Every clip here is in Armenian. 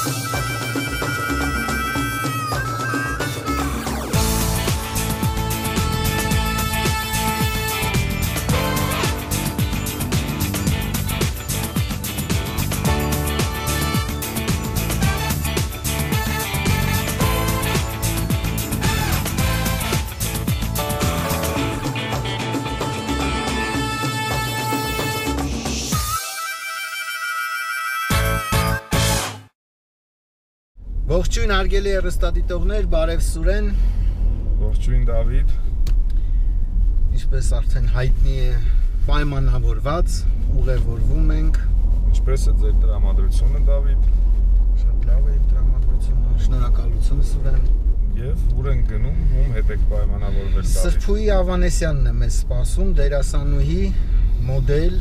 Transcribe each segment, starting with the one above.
Ողջույն հարգելի հեռուստադիտողներ, բարև Սուրեն։ Ողջույն Դավիթ։ Ինչպես արդեն հայտնի է, պայմանավորված ուղևորվում ենք։ Ինչպես է ձեր տրամադրությունը Դավիթ։ Շատ լավ է տրամադրությունը։ Շնորհակալություն Սուրեն։ Եվ ուր են գնում, ում հետ եք պայմանավորվել Դավիթ։ Սրփուի Ավանեսյանն է մեզ սպասում, դերասանուհի, մոդել։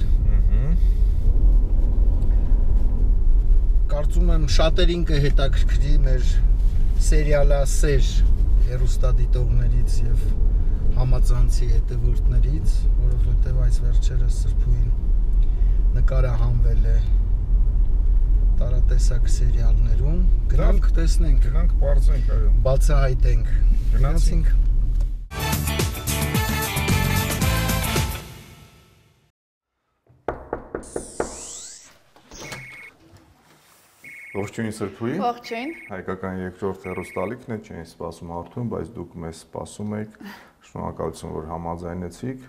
Կարծում եմ շատերին կհետաքրքրի մեր սերիալասեր հեռուստադիտողներից եւ համացանցի հետևորդներից, որովհետեւ այս վերջերս Սրփուին նկարահանվել է տարատեսակ սերիալներում։ Գնանք տեսնենք, գնանք բարձենք, այո։ Բացահայտենք։ Գնացինք։ Ողջույն Սրփուի։ Ողջույն։ Հայկական երկրորդ հեռուստալիքն է, չէին սպասում արդյոք, բայց դուք մեզ սպասում եք։ Շնորհակալություն, որ համաձայնեցիք։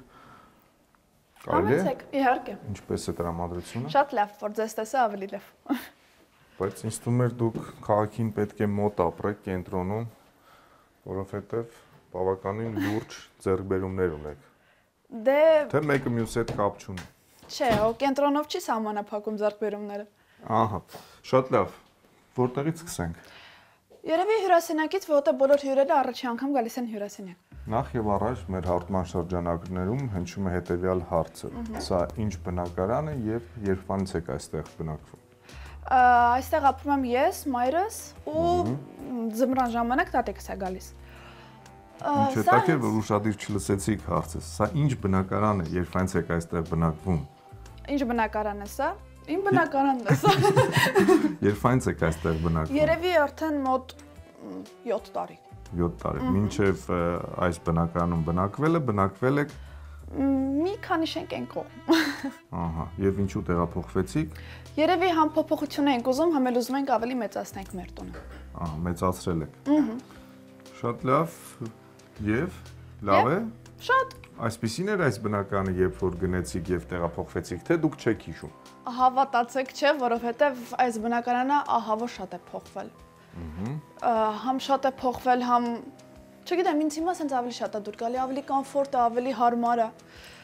Համեցեք, իհարկե։ Ինչպես է տրամադրությունը։ Շատ լավ, որ ձեզ տեսա ավելի լավ։ Բայց ինձ թվում է դուք քաղաքին պետք է մոտ ապրեք կենտրոնում, որովհետև բավականին լուրջ ձեռքբերումներ ունեք։ Դե Թե մեկը մյուսի հետ կապ չունի։ Չէ, կենտրոնով չի սահմանափակում ձեռքբերումները։ Ահա, շատ լավ։ Որտեղից սկսենք։ Երևի հյուրասենյակից, որտեղ բոլոր հյուրերը առաջի անգամ գալիս են հյուրասենյակ։ Նախ եւ առաջ մեր հաղորդման շրջանակներում հնչում է հետեւյալ հարցը. Սա ինչ բնակարան է եւ երբանից եք այստեղ բնակվում։ Այստեղ ապրում եմ ես, մայրս ու ձմռան ժամանակ տատիկս է գալիս։ Ինչ հետաքրքիր, որ ուշադիր չլսեցիք հարցը։ Սա ինչ բնակարան է, երբանից եք այստեղ բնակվում։ Ինչ բնակարան է սա։ Իմ բնակարանն է սա։ Երբանից եք այստեղ բնակվում։ Երևի արդեն մոտ 7 տարի։ 7 տարի։ Մինչև այս բնակարանում բնակվել եք մի քանի շենք են կողմ։ Ահա, եւ ինչու տեղափոխվեցիք։ Երևի համ փոփոխություն ենք ուզում, համ էլ ուզում ենք ավելի մեծացնենք մեր տունը։ Ահա, մեծացրել եք։ Շատ լավ եւ լավ է։ Շատ Այսպիսին էր այս բնականը, երբ որ գնեցիք եւ տեղափոխվեցիք, թե դուք չեք հիշում։ Հավատացեք, չէ, որովհետեւ այս բնակարանը ահա որ շատ է փոխվել։ Համ շատ է փոխվել, համ չգիտեմ, ինձ հիմա sense ավելի շատ է դուր գալի, ավելի կոմֆորտ է, ավելի հարմար է։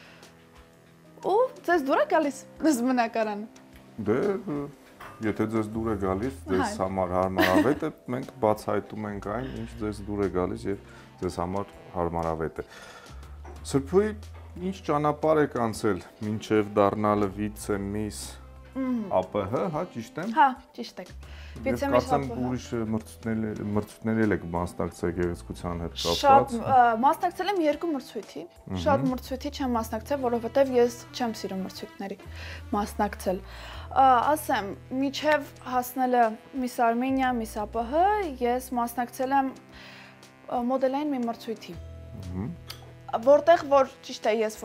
Ու ձեզ դուր է գալիս այս բնակարանը։ Դե, եթե ձեզ դուր է գալիս, ձեզ համար հարմարավետ է, մենք բացահայտում ենք այն, ինչ ձեզ դուր է գալիս եւ ձեզ համար հարմարավետ է։ Սրփուի ինչ ճանապարհ եք անցել մինչև դառնալը վիցեմիս ԱՊՀ, հա, ճիշտ եմ։ Հա, ճիշտ եք։ Վիցեմիս ԱՊՀ։ Ուրիշ մրցույթների եք մասնակցել գեղեցկության հետ կապված։ Շատ մասնակցել եմ 2 մրցույթի։ Շատ մրցույթի չեմ մասնակցել, որովհետև ես չեմ սիրում մրցույթների մասնակցել։ Ասեմ, միջև հասնելը Miss Armenia, Miss ԱՊՀ, ես մասնակցել եմ մոդելային մի մրցույթի։ Որտեղ որ ճիշտ է ես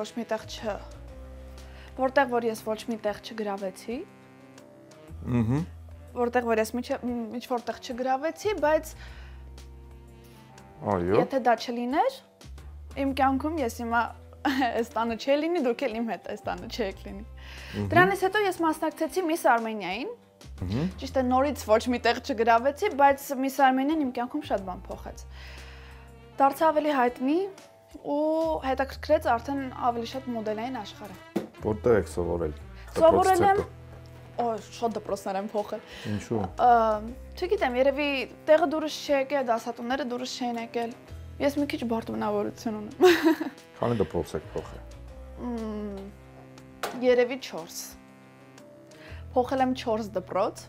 ոչ միտեղ չգրավեցի։ Որտեղ որ ես ինչ որտեղ չգրավեցի, բայց այո։ Եթե դա չլիներ, իմ կյանքում ես հիմա այս տանը չէի լինի, դուք էլ իմ հետ այս տանը չեք լինի։ Դրանից հետո ես մասնակցեցի Miss Armenia-ին։ Ճիշտ է նորից ոչ միտեղ չգրավեցի, բայց Miss Armenia-ն իմ կյանքում շատ բան փոխեց։ Դարձա ավելի հայտնի ու հետաքրքրեց արդեն ավելի շատ մոդելային աշխարհը։ Որտեղ եք սովորել։ Սովորել եմ շատ դպրոցներ եմ փոխել։ Ինչու։ Չգիտեմ, երևի տեղը դուրս չի եկել, դասատուները դուրս չեն եկել։ Ես մի քիչ բարդ բնավորություն ունեմ։ Քանի դպրոց եք փոխել։ Երևի 4։ Փոխել եմ 4 դպրոց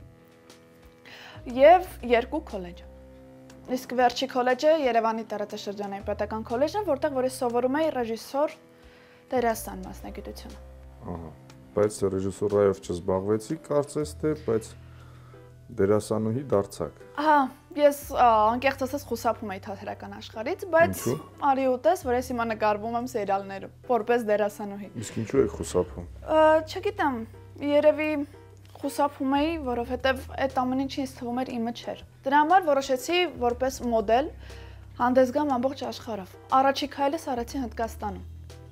եւ 2 քոլեջ։ Իսկ վերջի քոլեջը Երևանի տարածաշրջանային պետական քոլեջն է, որտեղ որ ես սովորում եի ռեժիսոր դերասան մասնագիտությունը։ Ահա, բայց ռեժիսուրայով չզբաղվեցի, կարծես թե, բայց Դերասանուհի դարձակ։ Ահա, ես անկեղծ ասած խուսափում էի թատերական աշխարհից, բայց արի ուտես, որ ես հիմա նկարվում եմ սերիալներում, որպես դերասանուհի։ Իսկ ինչու եք խուսափում։ Չգիտեմ, երևի խուսափում էի, որովհետև այդ ամեն ինչը ինձ թվում էր իմը չէր։ Դրա համար որոշեցի որպես մոդել հանդես գամ ամբողջ աշխարհով։ Առաջի քայլս արեցի Հնդկաստանում։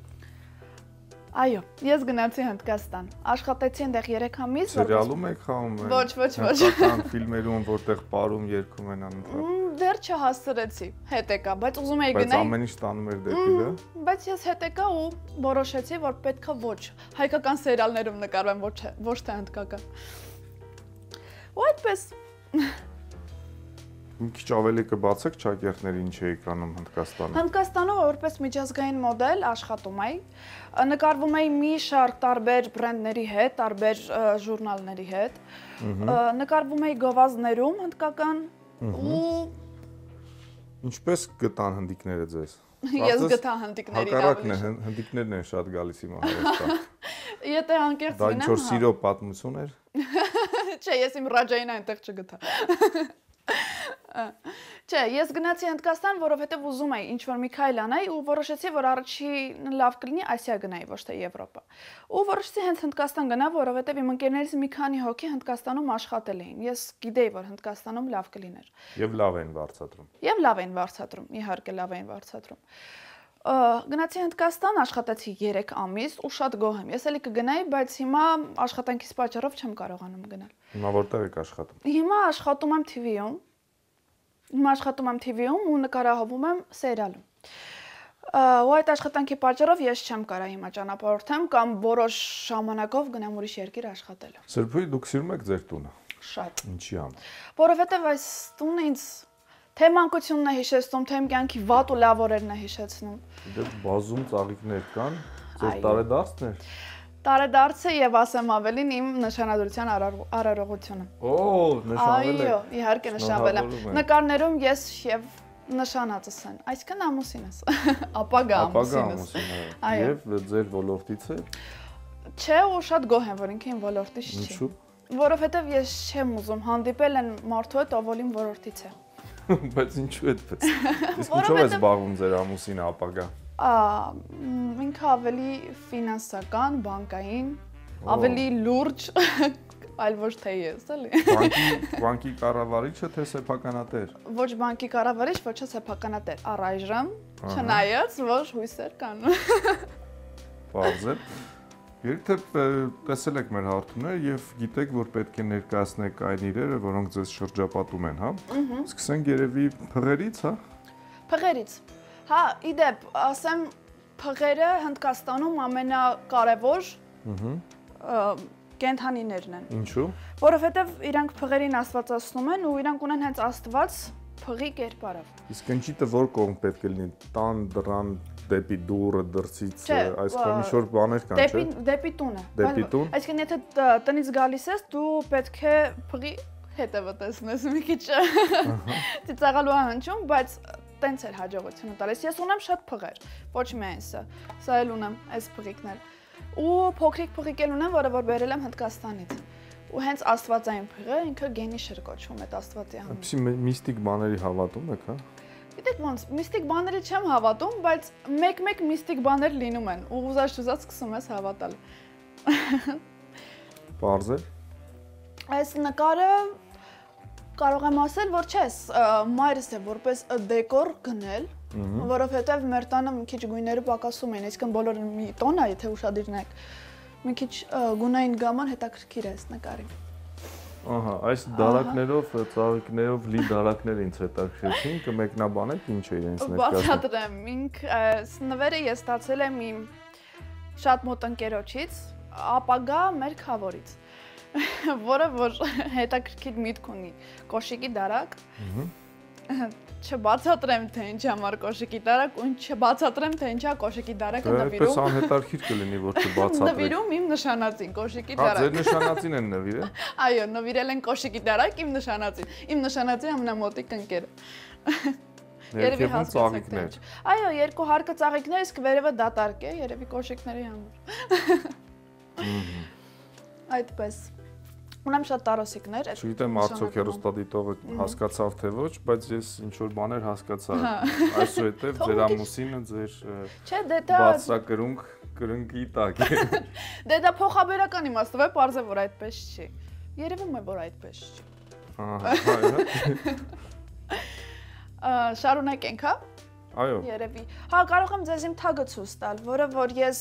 Այո, ես գնացի Հնդկաստան։ Աշխատեցի այնտեղ 3 ամիս։ Սերիալում եք խաղում։ Ոչ։ Հնդկական ֆիլմերում, որտեղ պարում երգում են անընդհատ։ Դեռ չհասցրեցի, հետ եկա, բայց ուզում էի գնալ։ Բայց ամեն ինչ տանում էր դեպի դա։ Բայց ես հետ եկա ու որոշեցի, որ պետքա ոչ հայկական սերիալներում նկարվեմ, ոչ թե հնդկական։ Ու այդպես։ Մի քիչ ավելի կբացեք ճակերտները ինչ էիք անում Հնդկաստանում։ Հնդկաստանում որպես միջազգային մոդել աշխատում էի, նկարվում էի մի շարք տարբեր բրենդների հետ, տարբեր ժուրնալների հետ, նկարվում էի գովազդներում հնդկական ու ինչպես գտան հնդիկները ձեզ։ Ես գտա հնդիկների հակառակն է, հնդիկներն են շատ գալիս հիմա Հայաստան։ Եթե անկեղծ դա ինչ-որ սիրո պատմություն էր։ Չէ, ես իմ Ռաջային այնտեղ չգտա։ Չէ, ես գնացի Հնդկաստան, որովհետև ուզում էի ինչ-որ մի քայլ անեի ու որոշեցի, որ առաջին լավ կլինի Ասիա գնայի, ոչ թե Եվրոպա։ Ու որոշեցի հենց Հնդկաստան գնալ, որովհետև իմ ընկերներից մի քանի հոգի Հնդկաստանում աշխատել էին։ Ես գիտեի, որ Հնդկաստանում լավ կլիներ։ Եվ լավ են վարձատրում։ Եվ լավ էին վարձատրում, իհարկե լավ էին վարձատրում։ Գնացի Հնդկաստան, աշխատեցի 3 ամիս ու շատ գոհ եմ։ Ես էլի կգնայի, բայց հիմա աշխատանքիս պատճառով չեմ կարողանում գնալ։ Հիմա որտեղ եք աշխատում։ Հիմա աշխատում եմ TV-ում։ Հիմա աշխատում եմ TV-ում ու նկարահանվում եմ սերիալում։ Ու այդ աշխատանքի պատճառով ես չեմ կարող հիմա ճանապարհորդեմ կամ որոշ ժամանակով գնամ ուրիշ երկիր աշխատելու։ Սրբույի դուք սիրում եք ձեր տունը։ Շատ։ Ինչի՞ համար։ Որովհետև այս տունը ինձ թե մանկությունն է հիշեցնում, թե իմ կյանքի վատ ու լավ օրերն է հիշեցնում։ Դե բազում ծաղիկներ կան, ձեր տարեդարձներ։ Տարեդարձը եւ ասեմ ավելին իմ նշանադրության արարողությունը։ Օ, նշանվել է։ Այո, իհարկե նշանվել եմ։ Նկարներում ես եւ նշանածս են, այսինքն ամուսինս, ապագա ամուսինս։ Եվ ձեր ոլորտից է։ Չէ, ու շատ գոհ եմ, որ ինքը իմ ոլորտից չի։ Ինչու՞։ Որովհետեւ ես չեմ ուզում հանդիպել են մարդու հետ, ով իմ ոլորտից է։ Բայց ինչու այդպես։ Իսկ ինչով է զբաղվում ձեր ամուսինը ապագա։ Ինքը ավելի ֆինանսական, բանկային, ավելի լուրջ, այլ ոչ թե ես, էլի։ Բանկի կառավարիչը թե սեփականատեր։ Ոչ բանկի կառավարիչ, ոչ սեփականատեր։ Առայժմ, չնայած որ հույսեր կան։ Պարզ է։ Եթե տեսել եք մեր հաղորդումները եւ գիտեք, որ պետք է ներկայացնեք այն իրերը, որոնք ձեզ շրջապատում են, հա։ Սկսենք երևի փղերից, հա։ Փղերից։ Հա, իդեպ, ասեմ, փղերը Հնդկաստանում ամենակարևոր կենդանիներն են։ Ինչու՞։ Որովհետև իրանք փղերին աստվածացնում են ու իրանք ունեն հենց Աստված փղի կերպարով։ Իսկ ինչի՞թե որ կողմ պետք է լինի՝ տան, դռան, դեպի դուռը, դրսից, այսքան ինչ-որ բաներ կան, չէ՞։ Դեպի տունը։ Դեպի տուն։ Այսինքն եթե տնից գալիս ես, դու պետք է փղի հետևը տեսնես մի քիչ։ Ծիծաղալու հնչում, բայց տենց էլ հաջողությունը տալիս։ Ես ունեմ շատ փղեր, ոչ միայն սա։ Սա էլ ունեմ, այս փղիկներ։ Ու փոքրիկ փղիկ էլ ունեմ, որը որ բերել եմ Հնդկաստանից։ Ու հենց աստվածային փղը ինքը գենիշեր կոչվում է աստվածի համար։ Այսինքն միստիկ բաների հավատում եք, հա։ Գիտեք ոնց, միստիկ բաների չեմ հավատում, բայց մեկ-մեկ միստիկ բաներ լինում են, ու ուզած սկսում ես հավատալ։ Պարզ է։ Այս նկարը կարող եմ ասել, որ չես, մայրս է որպես դեկոր գնել, որովհետև մեր տանը մի քիչ գույները պակասում էին, այսինքն բոլորը մի տոն է, եթե ուշադրին եք, մի քիչ գունային գաման հետաքրքիր է այս նկարին։ Ահա, այս դարակներով, ծաղիկներով լի դարակներ ինձ հետաքրքրեցին, կմեկնաբանեք ինչ է իրենց ներկայացնում։ Բացատրեմ, այս նվերը ես ստացել եմ իմ շատ մոտ ընկերոջից, ապագա մեր քավորից, որը որ հետաքրքիր միտք ունի, կոշիկի դարակ։ Չբացատրեմ թե ինչ համար կոշիկի դարակ, ու չբացատրեմ թե ինչա կոշիկի դարակը նվիրում։ Այդպես անհետաքրքիր կլինի, որ չբացատրեք։ Նվիրում իմ նշանածին, կոշիկի դարակ։ Հա, ձեր դարակ։ նշանածին են նվիրել։ Այո, նվիրել են կոշիկի դարակ իմ նշանածին։ Իմ նշանածի ամենամոտիկ ընկերը։ Երևի ծաղիկներ։ Այո, երկու հարկը ծաղիկներ, իսկ վերևը դատարկ է, երևի կոշիկների համար։ Այդպես։ Ունեմ շատ տարոսիկներ։ Չգիտեմ արդյոք հեռուստադիտողը հասկացավ թե ոչ, բայց ես ինչ որ բաներ հասկացա։ Այսուհետև ձեր ամուսինը ձեր բացակրունկի տակ է։ Դե դա փոխաբերական իմաստով է, պարզ է որ այդպես չի։ Երևում է որ այդպես չի։ Շարունակենք, հա։ Այո։ Երևի։ Հա, կարող եմ ձեզ իմ թագը ցույց տալ, որը որ ես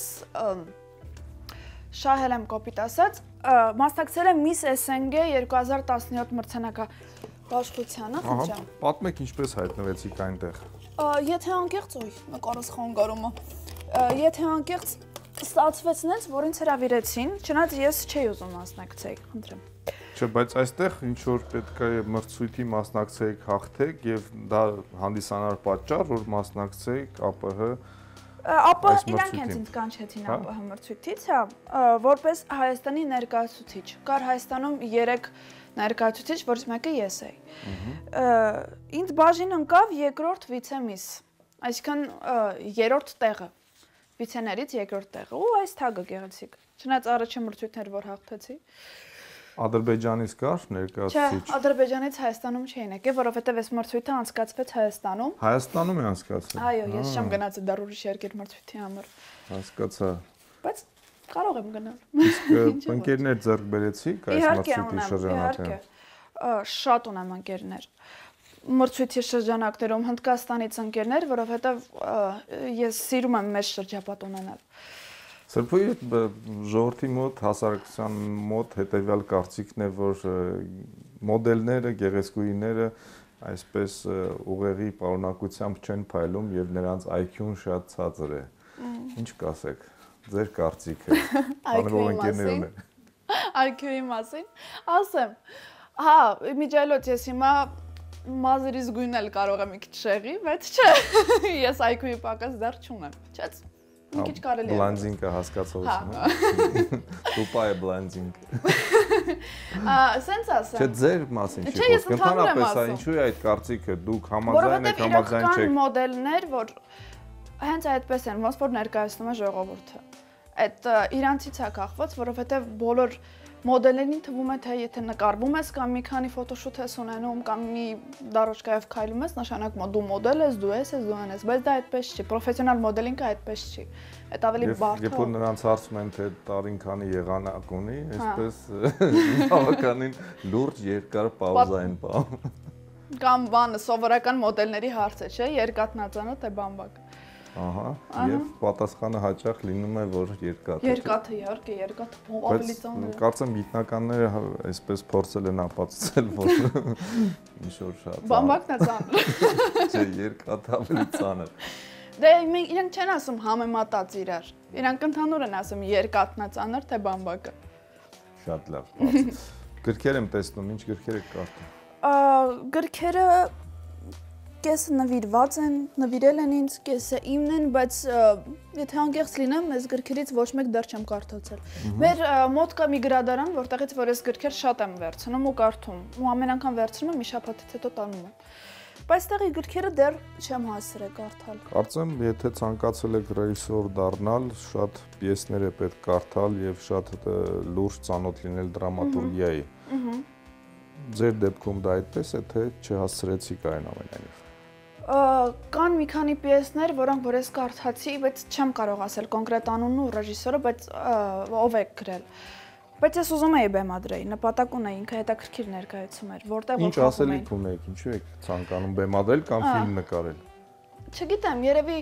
շահել եմ կոպիտ ասած, մասնակցել եմ Miss SNG 2017 մրցանակաբաշխությանը, խնդրեմ։ Պատմեք ինչպես հայտնվեցիք այնտեղ։ Եթե անկեղծ, նկարս խանգարումը։ Եթե անկեղծ ստացվեց նենց, որ ինձ հրավիրեցին, չնայած ես չէի ուզում մասնակցեի, խնդրեմ։ Չէ, բայց այստեղ ինչ որ պետք է մրցույթի մասնակցեիք հաղթեք եւ դա հանդիսանար պատճառ, որ մասնակցեիք ԱՊՀ Ապա իրանք հենց ինձ կանչեցին ԱՊՀ մրցույթից, հա, որպես Հայաստանի ներկայացուցիչ։ Կար Հայաստանում 3 ներկայացուցիչ, որից մեկը ես էի։ Ինձ բաժին ընկավ երկրորդ վիցեմիս, այսինքն երրորդ տեղը, վիցեներից երկրորդ տեղը։ Ու այս թագը գեղեցիկ։ Չնայած առաջին մրցույթներ, որ հաղթեցի։ Ադրբեջանից կար ներկայացուցիչ։ Չէ, Ադրբեջանից Հայաստանում չէին եկել, որովհետև այս մրցույթը անցկացվեց Հայաստանում։ Հայաստանում է անցկացվել։ Այո, ես չեմ գնացել դեռ ուրիշ երկիր մրցույթի համար։ Հասկացա։ Բայց կարող եմ գնալ։ Իսկ ընկերներ ձեռք բերեցիք այս մրցույթի շրջանակներում։ Իհարկե, շատ ունեմ ընկերներ։ Մրցույթի շրջանակներում Հնդկաստանից ընկերներ, որովհետև ես սիրում եմ մեծ շրջապատ ունենալ։ Սրբույի ժողովրդի մոտ, հասարակության մոտ հետևյալ կարծիքն է, որ մոդելները, գեղեցկուհիները այսպես ուղեղի պարունակությամբ չեն փայլում եւ նրանց IQ-ն շատ ցածր է։ Ինչ կասեք։ Ձեր կարծիքը։ Բանավոր ընկերներ ունեն։ IQ-ի մասին, ասեմ։ Հա, միջայլոց ես հիմա մազերից գույնել կարող եմ մի քիչ շեղի, բայց չէ։ Ես IQ-ի պակաս դեռ չունեմ։ Չէ՞։ Մի քիչ կարելի է։ Բլանդինգը հասկացողություն։ Տուպա է բլանդինգ։ Սենց ասեմ։ Չէ, ձեր մասին չի խոսք։ Ընդհանրապես ինչու է այդ կարծիքը, դուք համաձայն եք, համաձայն չեք։ Որովհետև մոդելներ, որ հենց այդպես են, ոնց որ ներկայացնում է ժողովուրդը։ Այդ իրանցից է կախված, որովհետև բոլոր մոդելերին թվում է, թե եթե նկարվում ես կամ մի քանի ֆոտոշութ ես ունենում կամ մի դարոճկայով քայլում ես, նշանակում է դու մոդել ես, դու ես, դու անես, բայց դա այդպես չի, պրոֆեսիոնալ մոդելինգը այդպես չի։ Այդ ավելի բարդ է։ Երբ որ նրանց հարցում են, թե տարին քանի եղանակ ունի, այսպես բավականին լուրջ երկար պաուզա են պահում։ Կամ բանը սովորական մոդելների հարց է, չէ՞, երկաթնածանոթ է բամբակ։ Ահա, եւ պատասխանը հաճախ լինում է, որ երկաթ է։ Երկաթը, իհարկե, երկաթը ավելի ծանր է։ Կարծեմ գիտնականները այսպես փորձել են ապացուցել, որ ինչ որ շատ։ Բամբակն է ծանր։ Չէ, երկաթը ավելի ծանր։ Դե իրենք չեն ասում համեմատած իրար։ Իրանք ընդհանուր են ասում երկաթն է ծանր, թե բամբակը։ Շատ լավ։ Գրքեր եմ տեսնում, ինչ գրքեր եք կարդում։ Գրքերը կեսը նվիրված են, նվիրել են ինձ, կեսը իմն են, բայց եթե անկեղծ լինեմ, այս գրքերից ոչ մեկ դեռ չեմ կարդացել։ Մեր մոտ կա մի գրադարան, որտեղից որ այս գրքեր շատ եմ վերցնում ու կարդում, ու ամեն անգամ վերցնում եմ, մի շաբաթից հետո տանում եմ։ Բայց տեղի գրքերը դեռ չեմ հասցրել կարդալ։ Կարծեմ, եթե ցանկացել եք ռեժիսոր դառնալ, շատ պիեսներ է պետք կարդալ եւ շատ լուրջ ծանոթ լինել դրամատուրգիայի։ Ձեր դեպքում դա այդպես է, թե չհասցրեցիք այն ամենայնիվ։ Կան մի քանի պիեսներ, որոնք որ ես կարդացի, բայց չեմ կարող ասել կոնկրետ անունն ու ռեժիսորը, բայց ով է գրել։ Բայց ես ուզում էի բեմադրեի, նպատակ ունեի, ինքը հետաքրքիր ներկայացում էր, որտեղ որ խաղում էին։ Ինչ ասելիք ունեիք, ինչու եք ցանկանում բեմադրել կամ ֆիլմ նկարել։ Չգիտեմ, երևի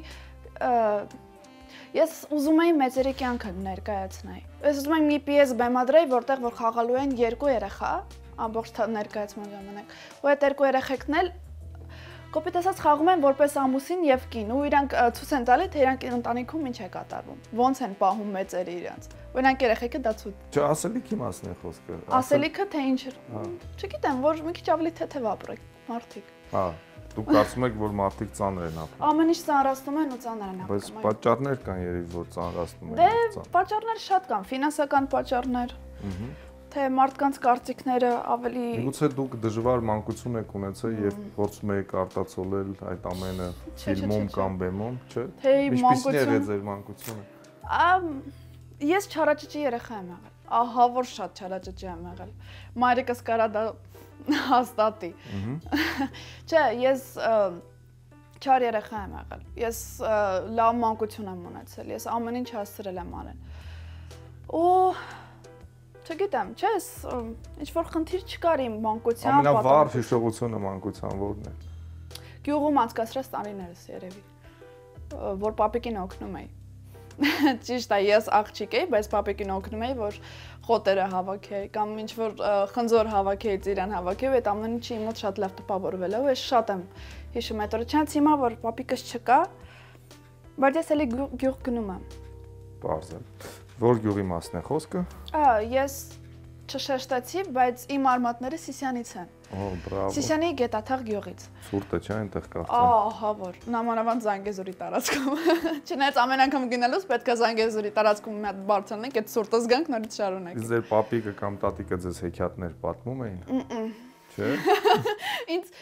ես ուզում էի մեծերի կյանքը ներկայացնել։ Ես ուզում էի մի պիես բեմադրեի, որտեղ որ խաղալու են երկու երեխա, ամբողջ ներկայացման ժամանակ։ Ու այդ երկու երեխեքն էլ կոպիտ ասած խաղում են որպես ամուսին եւ կին ու իրանք ցույց են տալի թե իրանք ընտանիքում ինչ է կատարվում ոնց են պահում մեծերը իրանք ու իրանք երեխեքը դա ցույց Չէ ասելիքի մասն է խոսքը ասելիքը թե ինչ չգիտեմ որ մի քիչ ավելի թեթև ապրեք մարդիկ հա դուք կարծում եք որ մարդիկ ծանր են ապրում ամեն ինչ ծանրացնում են ու ծանր են ապրում բայց պատճառներ կան երևի որ ծանրացնում են դե պատճառներ շատ կան ֆինանսական պատճառներ թե մարդկանց կարծիքները ավելի Միգուցե դուք դժվար մանկություն եք ունեցել եւ փորձում եք արտացոլել այդ ամենը ֆիլմում կամ բեմում, չէ՞։ Թե մանկությունը ձեր մանկությունը։ Ես չարաճճի երեխա եմ եղել։ Ահա որ շատ չարաճճի եմ եղել։ Մայրիկս կարա դա հաստատի։ Չէ, ես չար երեխա եմ եղել։ Ես լավ մանկություն եմ ունեցել։ Ես ամեն ինչ հասցրել եմ անել։ Ու չգիտեմ, չէ, ինչ որ խնդիր չկար իմ մանկության պատմության։ Ամենավառ հիշողությունը մանկության որն է։ Գյուղում անցկացրած տարիներս երևի, որ պապիկին օգնում էի։ Ճիշտ է, ես աղջիկ էի, բայց պապիկին օգնում էի, որ խոտերը հավաքեի կամ ինչ որ խնձոր հավաքեի, ծիրան հավաքեի, այդ ամեն ինչը իմ մոտ շատ լավ տպավորվել է, ու ես շատ եմ հիշում այդ օրը, չնայած հիմա որ պապիկս չկա, բայց ես էլի գյուղ գնում եմ։ Պարզ է։ Որ գյուղի մասն է խոսքը։ Ես չշեշտեցի, բայց իմ արմատները Սիսյանից են։ Օ, բրավո։ Սիսյանի Գետաթաղ գյուղից։ Սուրտ է, չէ՞, այնտեղ կարծեմ։ Ահա որ, նամանավանդ Զանգեզուրի տարածքում։ Չնայած ամեն անգամ գնալուց պետք է Զանգեզուրի տարածքում մի հատ բարձրանանք, այդ սուրտը զգանք, նորից շարունակենք։ Իսկ ձեր պապիկը կամ տատիկը ձեզ հեքիաթներ պատմում էին։ Չէ՞։ Ինձ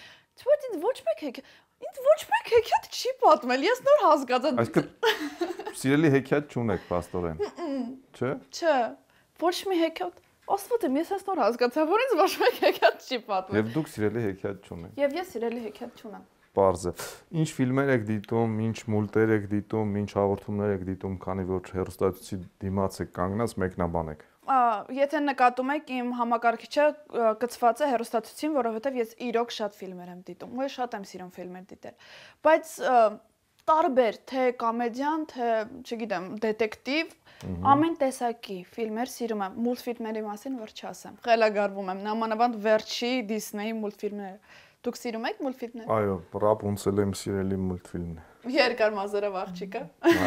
ոչ մեկ հեքիաթ չի պատմել, ես նոր հասկացա։ Այսինքն սիրելի հեքիաթ չունեք, փաստորեն։ Չէ՞։ Չէ, ոչ մի հեքիաթ։ Աստված իմ, ես այս նոր հասկացա, որ ինձ ոչ մեկ հեքիաթ չի պատմել։ Եվ դուք սիրելի հեքիաթ չունեք։ Եվ ես սիրելի հեքիաթ չունեմ։ Պարզ է։ Ինչ ֆիլմեր եք դիտում, ինչ մուլտեր եք դիտում, ինչ հաղորդումներ եք դիտում, քանի որ հեռուստացույցի դիմաց եք կանգնած, մեկնաբանեք։ Եթե նկատում եք, իմ համակարգիչը կցված է հեռուստացույցին, որովհետև ես իրոք շատ ֆիլմեր եմ դիտում, ու ես շատ եմ սիրում ֆիլմեր դիտել։ Բայց տարբեր, թե կոմեդիան, թե, չգիտեմ, դետեկտիվ, ամեն տեսակի ֆիլմեր սիրում եմ, մուլտֆիլմերի մասին որ չասեմ։ Խելագարվում եմ, նամանավանդ վերջի Դիսնեյի մուլտֆիլմերը։ Դուք սիրում եք մուլտֆիլմներ։ Այո, Ռապունցել եմ սիրելի մուլտֆիլմն է։ Երկար մազերով աղջիկը։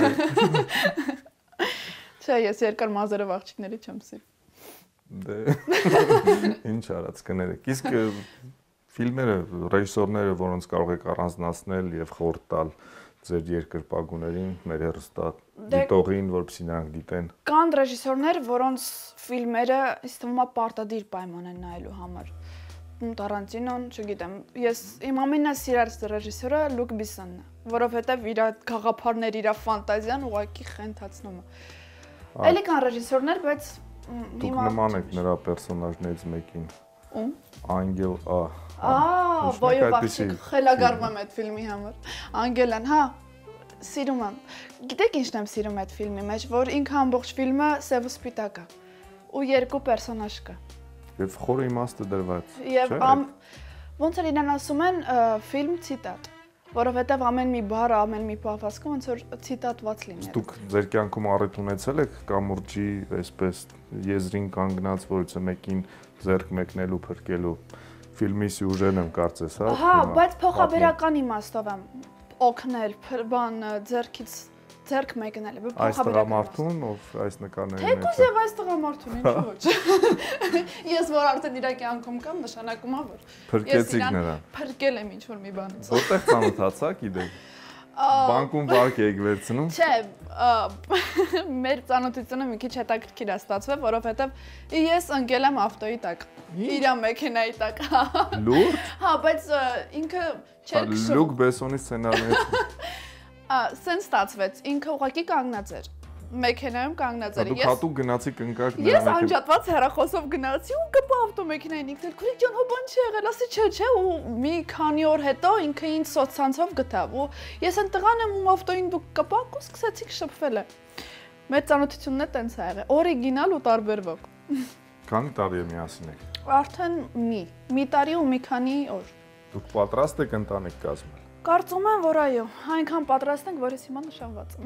Չէ, ես երկար մազերով աղջիկների չեմ սիրում։ Դե ինչ արած կներեք։ Իսկ ֆիլմերը, ռեժիսորները, որոնց կարող եք առանձնացնել եւ խորհուրդ տալ ձեր երկրպագուներին, մեր հեռուստա դիտողին, որպեսզի նրանք դիտեն։ Կան ռեժիսորներ, որոնց ֆիլմերը ինձ թվում է պարտադիր պայման են նայելու համար։ Տարանտինոն, չգիտեմ, ես իմ ամենասիրած ռեժիսորը Լուկ Բիսոնն է, որովհետև իր գաղափարներ, իր ֆանտազիան ուղղակի խենթացնում է։ Էլի կան ռեժիսորներ, բայց դուք նման եք նրա պերսոնաժներից մեկին։ Ում? Անգել Ա։ Ոյով աղջիկ, խելագարվում եմ այդ ֆիլմի համար։ Անգելան, հա, սիրում եմ։ Գիտեք ինչն եմ սիրում այդ ֆիլմի մեջ, որ ինքը ամբողջ ֆիլմը սև ու սպիտակ է։ Ու երկու պերսոնաժ կա։ Եվ խորը իմաստը դրված։ Եվ ոնց որ իրեն ասում են ֆիլմ ցիտատ, որովհետև ամեն մի բառը, ամեն մի պահվածքը ոնց որ ցիտատված լինի։ Դուք ձեր կյանքում առիթ ունեցել եք կամուրջի այսպես եզրին կանգնած, որից մեկին ձեռք մեկնելու, փրկելու ֆիլմի սյուժեն եմ կարծես, հա։ Հա, բայց փոխաբերական իմաստով եմ օգնել, բան ձեռքից ձեռք մեկնել, այս տղամարդուն, ով այս նկարների մեջ։ Թեկուզ եւ այս տղամարդուն, ինչ ոչ։ Ես որ արդեն իր կյանքում կամ նշանակում է որ փրկեցիք նրան։ Փրկել եմ ինչ որ մի բանից։ Որտեղ ծանոթացաք իդեք։ Բանկում վարկ եք վերցնում։ Չէ, մեր ծանոթությունը մի քիչ հետաքրքիր է ստացվել, որովհետեւ ես ընկել եմ ավտոյի տակ։ Իր մեքենայի տակ։ Լուրջ։ Հա, բայց ինքը չէր քշում։ Լուկ Բեսոնի սցենարներից։ Սենց ստացվեց, ինքը ուղղակի կանգնած էր, մեքենայում կանգնած էր։ Դուք հատուկ գնացիք ընկաք նրա Ես անջատված հեռախոսով գնացի ու կպա ավտոմեքենային ինքն քուրիկ ջան, հո բան չի եղել, ասի չէ, ու մի քանի օր հետո ինքը ինձ սոցցանցով գտավ ու ես այն տղան եմ ու ավտոյին դուք կպաք ու սկսեցիք շփվել։ Մեր ծանոթությունն է տենց ա եղել, օրիգինալ ու տարբերվող։ Քանի տարի է միասին եք։ Արդեն մի տարի ու մի քանի օր։ Դուք պատրաստ եք ընտանիք կազմել։ Կարծում եմ, որ այո, այնքան պատրաստ ենք, որ ես հիմա նշանված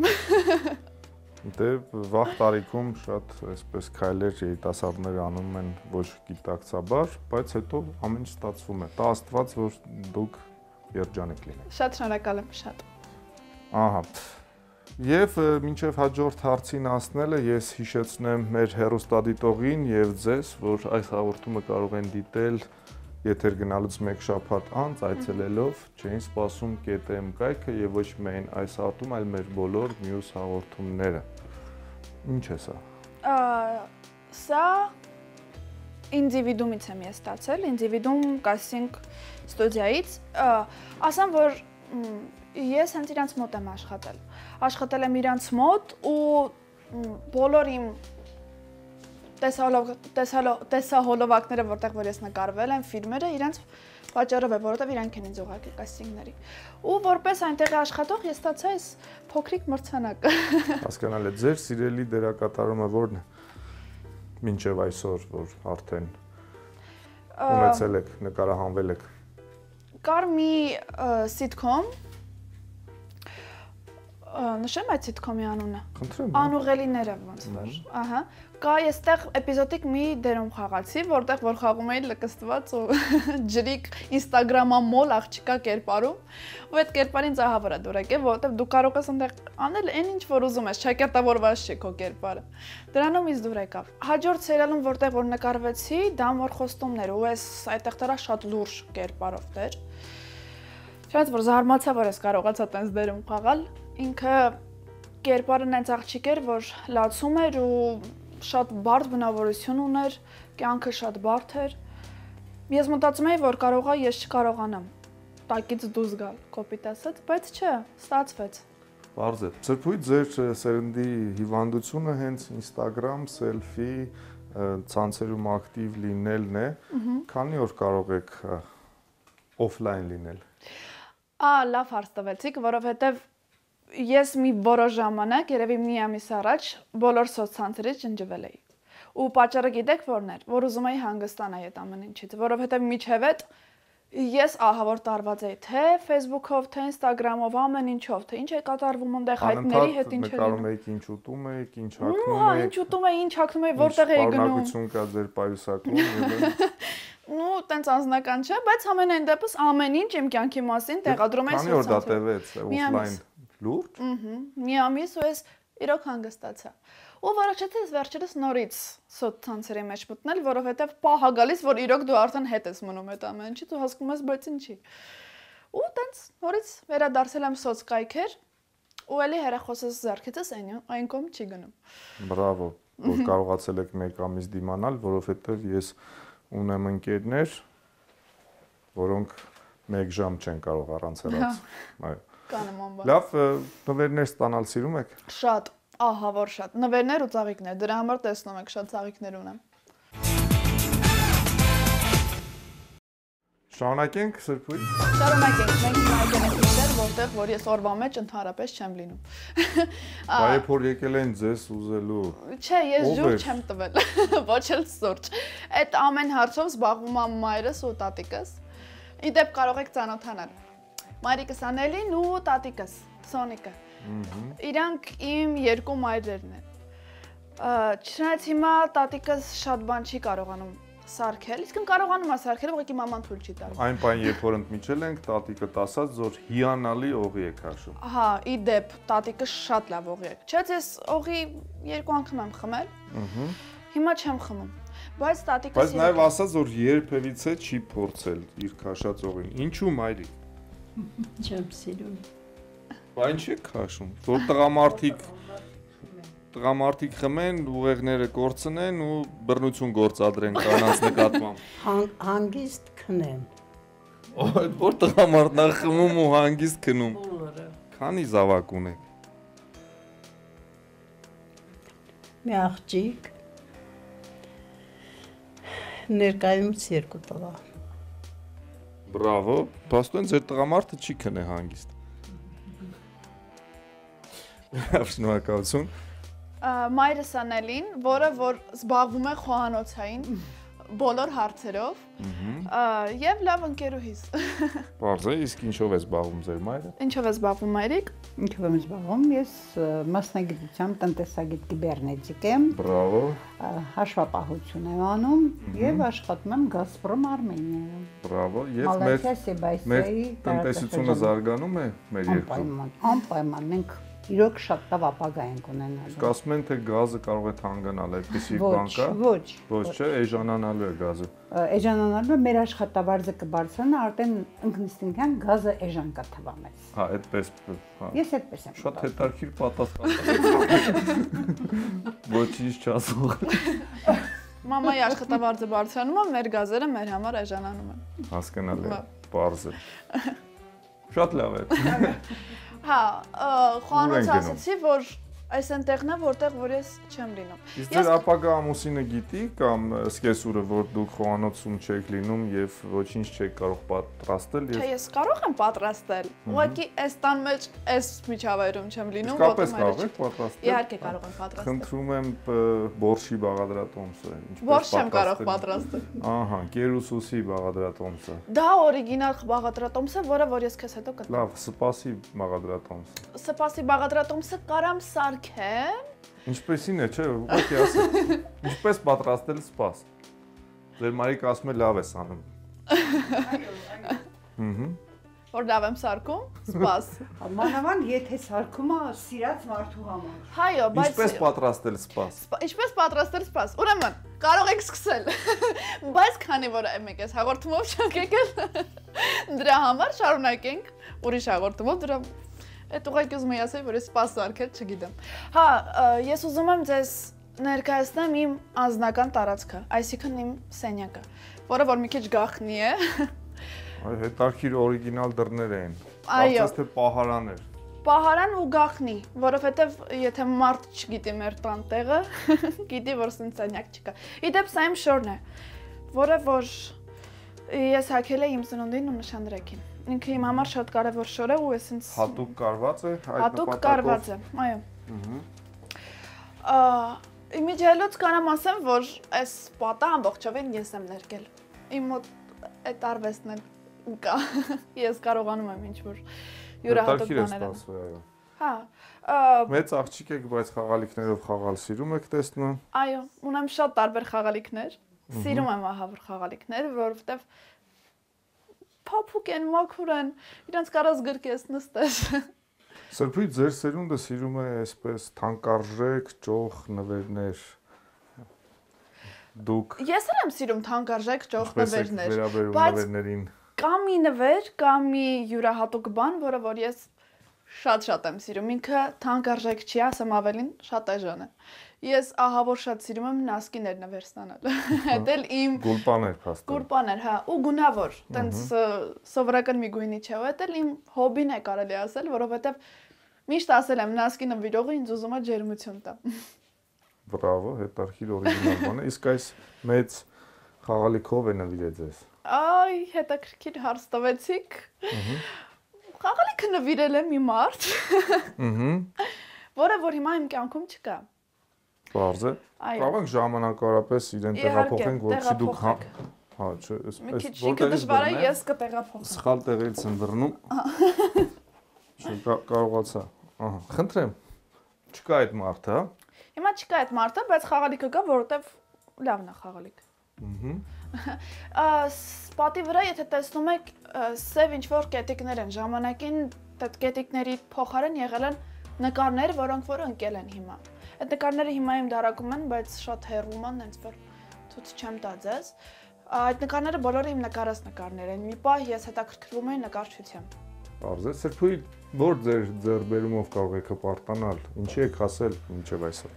եմ։ Դե վաղ տարիքում շատ այսպես քայլեր երիտասարդները անում են ոչ գիտակցաբար, բայց հետո ամեն ինչ ստացվում է։ Տա Աստված, որ դուք երջանիկ լինեք։ Շատ շնորհակալ եմ, շատ։ Ահա։ Եվ մինչև հաջորդ հարցին հասնելը ես հիշեցնեմ մեր հեռուստադիտողին եւ ձեզ, որ այս հաղորդումը կարող են դիտել եթեր գնալուց մեկ շաբաթ անց այցելելով չէին սպասում KTM կայքը եւ ոչ միայն այս հաղորդում, այլ մեր բոլոր մյուս հաղորդումները։ Ինչ է սա։ Սա ինդիվիդումից եմ ես ստացել, ինդիվիդում կասինգ ստուդիայից, ասեմ, որ ես հենց իրանց մոտ եմ աշխատել եմ իրանց մոտ ու բոլոր իմ տեսահոլովակները, որտեղ որ ես նկարվել եմ, ֆիլմերը իրենց պատճառով է, որովհետև իրանք են ինձ ուղարկել կաստինգների։ Ու որպես այնտեղի աշխատող ես ստացա այս փոքրիկ մրցանակը։ Հասկանալի է, ձեր սիրելի դերակատարումը ո՞րն է։ Մինչև այսօր, որ արդեն ունեցել եք, նկարահանվել եք։ Կար մի սիթքոմ, նշեմ այդ սիթքոմի անունը։ Խնդրեմ։ Անուղելիները ոնց որ, ահա, կա այստեղ էպիզոդիկ մի դերում խաղացի, որտեղ որ խաղում էի լկստված ու ջրիկ Instagram-ամոլ աղջիկա կերպարում, ու այդ կերպարին ծահավրա դուր եկե, որովհետև դու կարող ես այնտեղ անել այն ինչ որ ուզում ես, չակերտավորված չի քո կերպարը։ Դրանով ինձ դուր եկավ։ Հաջորդ սերիալում, որտեղ որ նկարվեցի, դա մորխոստումներ ու այս այդտեղ դրա շատ լուրջ կերպարով դեր։ Չնայած որ զարմացա, որ ես կարողացա տենց դերում խաղալ, ինքը կերպարը նենց աղջիկ էր, որ լացում էր ու շատ բարդ բնավորություն ուներ, կյանքը շատ բարդ էր։ Ես մտածում էի, որ կարողա ես չկարողանամ տակից դուրս գալ, կոպիտ ասած, բայց չէ, ստացվեց։ Պարզ է։ Սրբույթ ձեր սերնդի հիվանդությունը հենց Instagram, selfie, ցանցերում ակտիվ լինելն է։ Քանի օր կարող եք օֆլայն լինել։ Լավ հարց տվեցիք, որովհետև ես մի որոշ ժամանակ, երևի մի ամիս առաջ, բոլոր սոցցանցերից ջնջվել էի։ Ու պատճառը գիտեք որն էր, որ ուզում էի հանգստանալ այդ ամեն ինչից, որովհետև միջև այդ ես ահավոր տարված էի, թե Facebook-ով, թե Instagram-ով, ամեն ինչով, թե ինչ է կատարվում այնտեղ հայտների հետ ինչ է լինում։ Նկարում եք ինչ ուտում եք, ինչ հագնում եք։ Ինչ ուտում էի, ինչ հագնում էի, որտեղ էի գնում։ Պարունակություն կա ձեր պայուսակում Ну, տենց անձնական չէ, բայց ամենայն դեպս ամեն ինչ իմ կյանքի մասին տեղադրում էի սոցցանցերում։ Քանի օր դա տևեց օֆլայն լուրջ։ Մի ամիս ու ես իրոք հանգստացա։ Ու որոշեցի ես վերջերս նորից սոցցանցերի մեջ մտնել, որովհետև պահ է գալիս, որ իրոք դու արդեն հետ ես մնում այդ ամեն ինչից ու հասկանում ես, բայց ինչի։ Ու տենց նորից վերադարձել եմ սոցկայքեր ու էլի հեռախոսս զարքեցս այն կողմ չի գնում։ Բրավո, որ կարողացել եք մեկ ամիս դիմանալ, որովհետև ես ունեմ ընկերներ, որոնք 1 ժամ չեն կարող առանց հեռաց։ Այո։ Լավ, նվերներ ստանալ սիրում եք։ Շատ, ահավոր շատ։ Նվերներ ու ծաղիկներ, դրա համար տեսնում եք շատ ծաղիկներ ունեմ։ Շարունակենք Սրբույթ։ Շարունակենք, մենք նայենք որտեղ որ ես օրվա մեջ ընդհանրապես չեմ լինում։ Բայց որ եկել են ձեզ ուզելու։ Չէ, ես ջուր չեմ տվել, ոչ էլ սուրճ։ Այդ ամեն հարցով զբաղվում է մայրս ու տատիկս։ Իդեպ կարող եք ծանոթանալ։ Մայրիկս Անելին ու տատիկս Սոնիկը։ Իրանք իմ երկու մայրերն են։ Չնայած հիմա տատիկս շատ բան չի կարողանում սարքել, իսկ կարողանում է սարքել, ուղղակի մաման թույլ չի տալիս։ Այն բան, երբ որ ընդմիջել ենք, տատիկը ասաց, որ հիանալի օղի եք հաշում։ Հա, իդեպ տատիկը շատ լավ օղի է։ Չէ՞, ես օղի 2 անգամ եմ խմել։ Հիմա չեմ խմում։ Բայց տատիկս Բայց նաև ասաց, որ երբևիցե չի փորձել իր քաշած օղին։ Ինչու մայրիկ։ Չեմ սիրում։ Բայց ինչ եք քաշում, որ տղամարդիկ խմեն, ուղեղները կորցնեն ու բռնություն գործադրեն կանանց նկատմամբ։ Հանգիստ քնեմ։ Այդ որ տղամարդն է խմում ու հանգիստ քնում։ Քանի զավակ ունեք։ Մի աղջիկ ներկայումս 2 տղա։ Բրավո, փաստորեն ձեր տղամարդը չի քնե հանգիստ։ Շնորհակալություն։ Մայրս Անելին, որը որ զբաղվում է խոհանոցային բոլոր հարցերով, եւ լավ ընկերուհիս։ Պարզ է, իսկ ինչով է զբաղվում ձեր մայրը։ Ինչով է զբաղվում մայրիկ։ Ինչով եմ զբաղվում, ես մասնագիտությամբ տնտեսագետ կիբեռնետիկ եմ։ Բրավո։ Հաշվապահություն եմ անում եւ աշխատում եմ Գազպրոմ Արմենիայում։ Բրավո, եւ մեր տնտեսությունը զարգանում է մեր երկրում։ Անպայման մենք իրոք շատ լավ ապագա ենք ունենալու։ Իսկ ասում են թե գազը կարող է թանկանալ, այդպեսի բան կա։ Ոչ, չէ, էժանանալու է գազը։ Էժանանալու է, մեր աշխատավարձը կբարձրանա, արդեն ինքնիստինքյան գազը էժան կա թվա մեզ։ Հա, այդպես, հա։ Ես այդպես եմ։ Շատ հետաքրքիր պատասխան։ Ոչինչ չասող։ Մամայի աշխատավարձը բարձրանում է, մեր գազերը մեր համար էժանանում են։ Հասկանալի է, պարզ է։ Շատ լավ է։ Հա, խոհանոց ասացի, որ Այս այնտեղն է, որտեղ որ ես չեմ լինում։ Իսկ ձեր ապագա ամուսինը գիտի կամ սկեսուրը, որ դուք խոհանոցում չեք լինում եւ ոչինչ չեք կարող պատրաստել եւ Չէ, ես կարող եմ պատրաստել։ Ուղղակի այս տան մեջ այս միջավայրում չեմ լինում, Իսկապես կարող եք պատրաստել։ Իհարկե կարող եմ պատրաստել։ Խնդրում եմ բորշի բաղադրատոմսը, Որոշ չեմ կարող պատրաստել։ Ահա, կերուսուսի բաղադրատոմսը։ Դա օրիգինալ բաղադրատոմսը, որը ես քեզ հետո կտամ։ Լավ, սպասի բաղադրատոմսը։ Սպասի բաղադրատոմսը կարամ սարքեմ։ Ինչպեսին է, չէ, ուղղակի ասեք։ Ինչպես պատրաստել սպաս։ Ձեր մայրիկը ասում է լավ ես անում։ Որ լավ եմ սարքում, սպաս։ Մանավանդ եթե սարքումը սիրած մարդու համար։ Հայո, բայց Ինչպես պատրաստել սպաս։ Ինչպես պատրաստել սպաս։ Ուրեմն, կարող եք սկսել։ Բայց քանի որ մեկ էս հաղորդումով չենք եկել, դրա համար շարունակենք ուրիշ հաղորդումով դրա այդ ուղղակի ուզում եմ ասել, որ ես սպաս սարքել չգիտեմ։ Հա, ես ուզում եմ ձեզ ներկայացնեմ իմ անձնական տարածքը, այսինքն իմ սենյակը, որը որ մի քիչ գաղտնի է։ Այ հետարքիր օրիգինալ դռներ էին։ Այո։ Կարծես թե պահարան էր։ Պահարան ու գաղտնի, որովհետև եթե մարդ չգիտի մեր տան տեղը, գիտի որ սենյակ չկա։ Իդեպ սա իմ շորն է, որը որ ես հագել եմ իմ ծնունդին ու նշանдрակին։ Ինքը իմ համար շատ կարևոր շոր է ու ես ինձ Հատուկ կարված է այդ հատուկ կարված է, այո։ Իմիջիայլոց կանամ ասեմ, որ այս պատը ամբողջովին ես եմ ներկել։ Իմ մոտ այդ արվեստն էլ կա։ Ես կարողանում եմ ինչ-որ յուրահատուկ բաներ անել։ Հա, Մեծ աղջիկ եք, բայց խաղալիքներով խաղալ սիրում եք տեսնում։ Այո, ունեմ շատ տարբեր խաղալիքներ։ Սիրում եմ ահավոր խաղալիքներ, որովհետև փափուկ են, մաքուր են, իրանց կարած գրկես նստես։ Սրբի ձեր սերունդը սիրում է այսպես թանկարժեք ճոխ նվերներ։ Դուք Ես էլ եմ սիրում թանկարժեք ճոխ նվերներ, բայց նվերներին կա մի նվեր, կա մի յուրահատուկ բան, որը որ ես շատ եմ սիրում։ Ինքը թանկարժեք չի, ասեմ ավելին, շատ էժան է։ Ես ահավոր շատ սիրում եմ նասկիներ նվեր ստանալ։ Դա էլ իմ գուլպաներ փաստել։ Գուլպաներ, հա, ու գունավոր, տենց սովորական մի գույնի չէ, դա էլ իմ հոբին է կարելի ասել, որովհետև միշտ ասել եմ նասկի նվիրողը ինձ ուզում է ջերմություն տա։ Բրավո, հետարքիր օրիգինալ բան է։ Իսկ այս մեծ խաղալիքով է նվիրել ձեզ։ Այ, հետաքրքիր հարց տվեցիք։ Խաղալիքը նվիրել է մի մարդ։ Որը որ հիմա իմ կյանքում չկա։ Բարձ է։ Կարող ենք ժամանակավորապես իրեն տեղափոխենք, որպեսզի դուք հա, չէ, մի քիչ դժվար է, ես կտեղափոխեմ։ Սխալ տեղից եմ բռնում։ Չկարողացա։ Ահա, խնդրեմ։ Չկա այդ մարդը, հա։ Հիմա չկա այդ մարդը, բայց խաղալիքը կա, որովհետև լավն է խաղալիք։ Պատի վրա եթե տեսնում եք սև ինչ-որ կետիկներ են, ժամանակին այդ կետիկների փոխարեն եղել են նկարներ, որոնք որ ընկել են հիմա։ Այդ նկարները հիմա իմ դարակում են, բայց շատ հեռվում են, հենց որ ցույց չեմ տա ձեզ։ Այդ նկարները բոլորը իմ նկարած նկարներ են։ Մի պահ ես հետաքրքրվում էի նկարչությամբ։ Բարձ է, Սրբուի որ ձեր ձեռբերումով կարող եք հպարտանալ, ինչի եք հասել մինչև այսօր։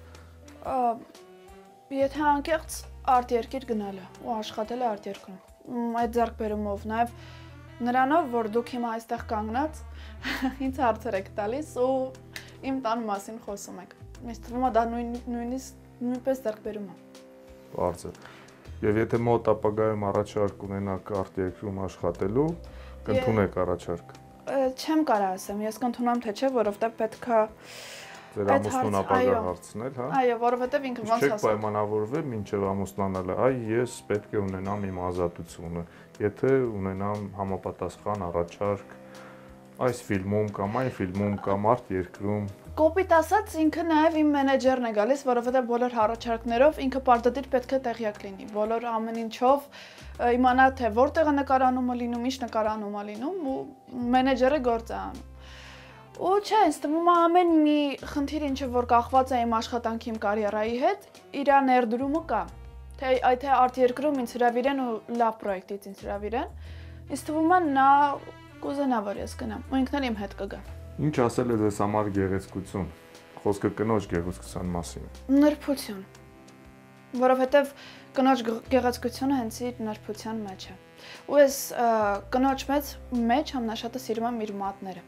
Եթե անկեղծ արտերկիր գնալը ու աշխատելը արտերկրում։ Այդ ձեռքբերումով նաև նրանով, որ դուք հիմա այստեղ կանգնած ինձ հարցեր եք տալիս ու իմ տան մասին խոսում եք։ Ինձ թվում է դա նույնպես ձեռքբերում է։ Բարձ է։ Եվ եթե մոտ ապագայում առաջարկ ունենաք արտերկրում աշխատելու, կընդունեք առաջարկ։ Չեմ կարող ասեմ, ես կընդունամ թե չէ, որովհետև պետքա Ձեր ամուսնուն ապագա հարցնել, հա։ Այո, որովհետև ինքը ոնց ասեմ։ Չեք պայմանավորվել մինչև ամուսնանալը, այ ես պետք է ունենամ իմ ազատությունը, եթե ունենամ համապատասխան առաջարկ այս ֆիլմում կամ այն ֆիլմում կամ արտերկրում։ Կոպիտ ասած ինքը նաև իմ մենեջերն է գալիս, որովհետև բոլոր առաջարկներով ինքը պարտադիր պետք է տեղյակ լինի, բոլոր ամեն ինչով իմանա թե որտեղ է նկարանումը լինում, ինչ նկարանում է լինում ու մենեջերը գործ է անում։ Ու չէ, ինձ թվում է ամեն մի խնդիր ինչը որ կախված է իմ աշխատանքի իմ կարիերայի հետ, իր ներդրումը կա։ Թե արտերկրում ինձ հրավիրեն ու լավ պրոյեկտից ինձ հրավիրեն, ինձ թվում է նա կուզենա որ ես գնամ, ու ինքն էլ իմ հետ կգա։ Ինչ ասել է ձեզ համար գեղեցկություն։ Խոսքը կնոջ գեղեցկության մասին։ Նրբություն։ Որովհետև կնոջ գեղեցկությունը հենց իր նրբության մեջ է։ Ու ես կնոջ մեջ ամենաշատը սիրում եմ իր մատները։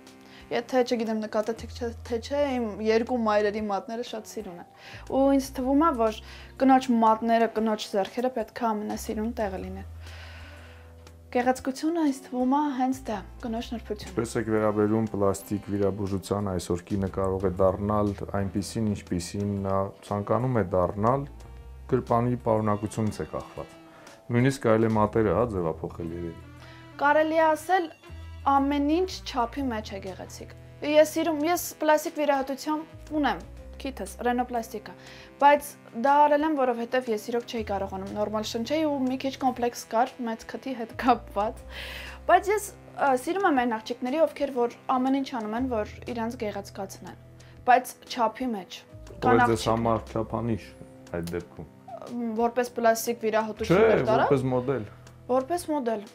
Եթե չգիտեմ նկատեք թե չէ, իմ երկու մայրերի մատները շատ սիրուն են։ Ու ինձ թվում է, որ կնոջ մատները, կնոջ ձեռքերը պետք է ամենասիրուն տեղը լինեն։ Գեղեցկությունը ինձ թվում է հենց դա, կնոջ նրբությունը։ Ինչպես եք վերաբերում պլաստիկ վիրաբուժության, այսօր կինը կարող է դառնալ այնպիսին, ինչպիսին նա ցանկանում է դառնալ, գրպանի պարունակությունից է կախված։ Նույնիսկ կարելի է մատերը, ձևափոխել երևի։ Կարելի է ասել ամեն ինչ չափի մեջ է գեղեցիկ։ Ես պլաստիկ վիրահատությամբ ունեմ, քիթս, ռենոպլաստիկա, բայց դա արել եմ, որովհետև ես իրոք չէի կարողանում նորմալ շնչեի ու մի քիչ կոմպլեքս կար մեծ քթի հետ կապված։ Բայց ես սիրում եմ այն աղջիկների, ովքեր որ ամեն ինչ անում են, որ իրանց գեղեցկացնեն, բայց չափի մեջ։ Կան աղջիկ համար չափանիշ այդ դեպքում։ Որպես պլաստիկ վիրահատություն էր տարա։ Որպես մոդել։ Որպես մոդել։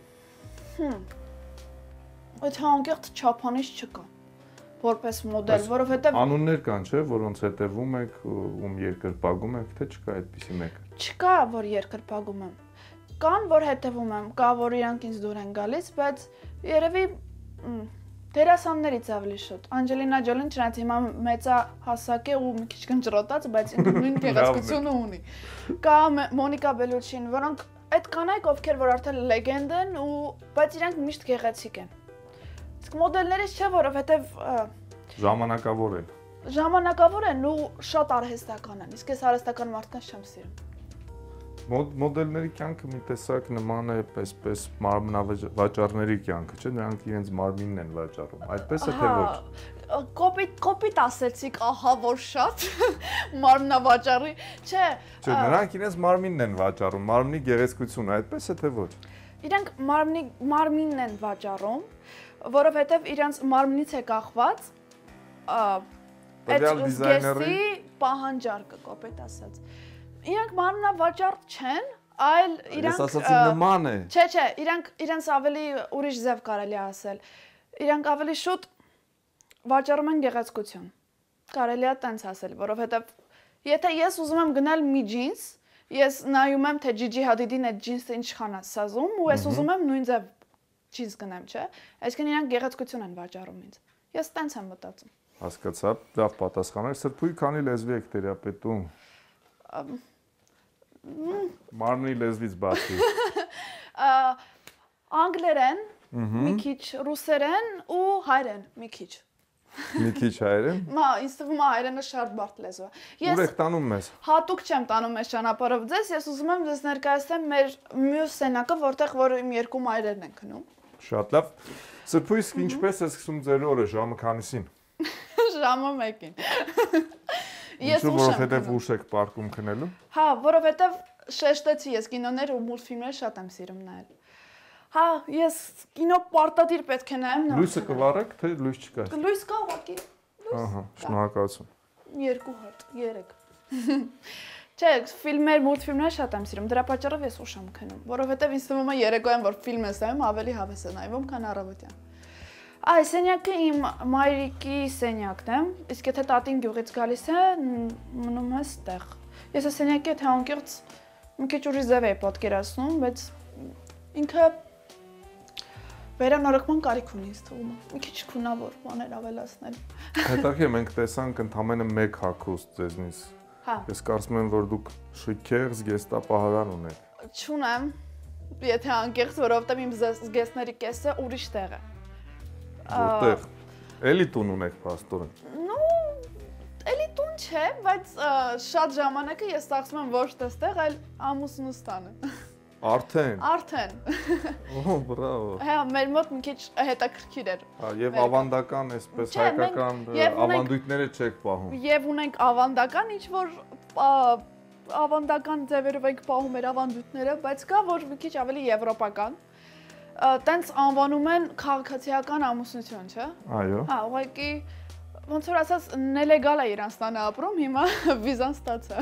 Այդ անկեղծ չափանիշ չկա որպես մոդել, որովհետև անուններ կան, չէ, որոնց հետևում եք, ում երկրպագում եք, թե չկա այդպիսի մեկը։ Չկա, որ երկրպագում եմ։ Կան, որ հետևում եմ, կա, որ իրանք ինձ դուր են գալիս, բայց երևի դերասաններից ավելի շուտ։ Անջելինա Ջոլին չնայած հիմա մեծահասակ է ու մի քիչ կնճռոտած, բայց ինքը նույն գեղեցկությունը ունի։ Կա Մոնիկա Բելուչին, որոնք այդ կանայք, ովքեր որ արդեն լեգենդ են ու բայց իրանք միշտ գեղեցիկ են։ Իսկ մոդելներից չէ, որովհետև ժամանակավոր են։ Ժամանակավոր են ու շատ արհեստական են, իսկ ես արհեստական մարդկանց չեմ սիրում։ Մոդելների կյանքը մի տեսակ նման է պես մարմնավաճառների կյանքը, չէ՞, նրանք իրենց մարմինն են վաճառում։ Այդպես է թե ոչ։ Կոպիտ ասեցիք, ահա որ շատ մարմնավաճառի, չէ։ Չէ, նրանք իրենց մարմինն են վաճառում, մարմնի գեղեցկությունը, այդպես է թե ոչ։ Իրանք մարմինն են վաճառում, որովհետև իրանց մարմնից է կախված այդ զգեստի պահանջարկը, կոպիտ ասած։ Իրանք մարմնավաճառ չեն, այլ իրանք Ես ասացի նման է։ Չէ, իրանք ավելի ուրիշ ձև կարելի է ասել։ Իրանք ավելի շուտ վաճառում են գեղեցկություն։ Կարելի է տենց ասել, որովհետև եթե ես ուզում եմ գնալ մի ջինս, ես նայում եմ թե Gigi Hadid-ին այդ ջինսը ինչքան է սազում ու ես ուզում եմ նույն ձև ջինս գնեմ, չէ։ Այսինքն իրանք գեղեցկություն են վաճառում ինձ։ Ես տենց եմ մտածում։ Հասկացա, լավ պատասխան էր։ Սրբույի քանի լեզվի եք թերապետում։ Մարմնի լեզվից բացի։ Անգլերեն, մի քիչ ռուսերեն ու հայերեն, մի քիչ։ Մի քիչ հայերեն։ Ինձ թվում է հայերենը շատ բարդ լեզու է։ Ուր եք տանում մեզ։ Հատուկ չեմ տանում այս ճանապարհով ձեզ, ես ուզում եմ ձեզ ներկայացնեմ մեր մյուս սենակը, որտեղ որ իմ երկու մայրերն են քնում։ Շատ լավ։ Սրբույս ինչպես է սկսում ձեր օրը, ժամը քանիսին։ Ժամը 1-ին։ Ես որովհետև ուշ եք պարկում քնելու։ Հա, որովհետև շեշտեցի ես կինոներ ու մուլտֆիլմներ շատ եմ սիրում նայել։ Հա, ես կինո պարտադիր պետք է նայեմ նոր։ Լույսը կվառեք, թե լույս չկա։ Լույս կա ուղղակի։ Ահա, շնորհակալություն։ 2 հատ, 3։ Չէ, ֆիլմեր, մուլտֆիլմներ շատ եմ սիրում։ Դրա պատճառով ես ուշ եմ քնում, որովհետև ինձ թվում է երեկոյան որ ֆիլմ ես նայում, ավելի հավես է նայվում, քան առավոտյան։ Այս սենյակը իմ մայրիկի սենյակն է, իսկ եթե տատին գյուղից գալիս է, մնում է ստեղ։ Ես այս սենյակի եթե անկեղծ մի քիչ ուրիշ ձև էի պատկերացնում, բայց ինքը վերանորոգման կարիք ունի, ինձ թվում է։ Մի քիչ քունավոր բաներ ավելացնել։ Հետաքրքիր, մենք տեսանք ընդամենը 1 հագուստ ձեզնից։ Հա։ Ես կարծում եմ, որ դուք շքեղ զգեստապահարան ունեք։ Չունեմ, եթե անկեղծ, որովհետև իմ զգեստների կեսը ուրիշ տեղ է։ Որտեղ։ Էլի տուն ունեք, փաստորեն։ Ну, էլի տուն չէ, բայց շատ ժամանակը ես ստացվում եմ ոչ թե ստեղ, այլ ամուսնուս տանը։ Արդեն։ Արդեն։ Օհ, բրավո։ Հա, մեր մոտ մի քիչ հետաքրքիր էր։ Հա, եւ ավանդական, այսպես հայկական ավանդույթները չեք պահում։ Եվ ունենք ավանդական, ինչ որ ավանդական ձևերով ենք պահում մեր ավանդույթները, բայց կա որ մի քիչ ավելի եվրոպական։ Տենց անվանում են քաղաքացիական ամուսնություն, չէ՞։ Այո։ Հա, ուղղակի ոնց որ ասած նելեգալ է իրանց տանը ապրում, հիմա վիզան ստացա։